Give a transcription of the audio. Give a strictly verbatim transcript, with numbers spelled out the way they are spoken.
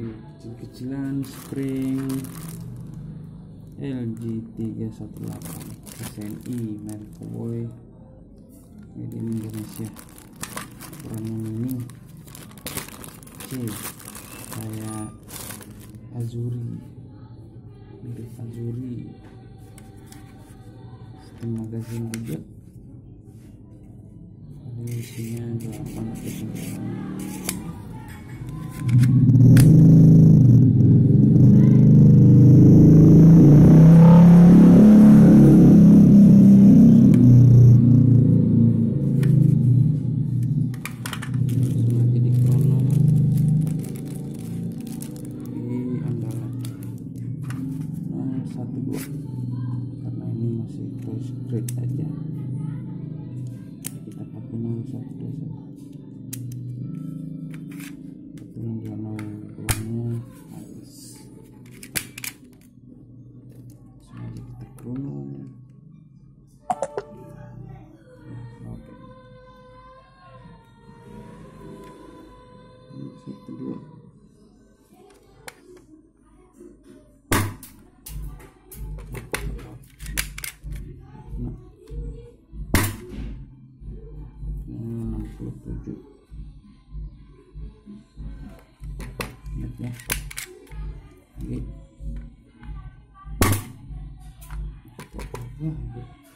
Oke, kecil-kecilan spring L G tiga satu delapan S N I merek Cowboy made in Indonesia, ukurannya mini. C kayak Azuri, mirip Azuri. Sistem magazine juga, ada isinya delapan atau sembilan. Satu dua karena ini masih close grade aja, kita pakai nol satu dua satu. Betul dia nol belakangnya habis, sengaja kita krono. Oke, ini satu dua. tujuh lihat ya. Oke.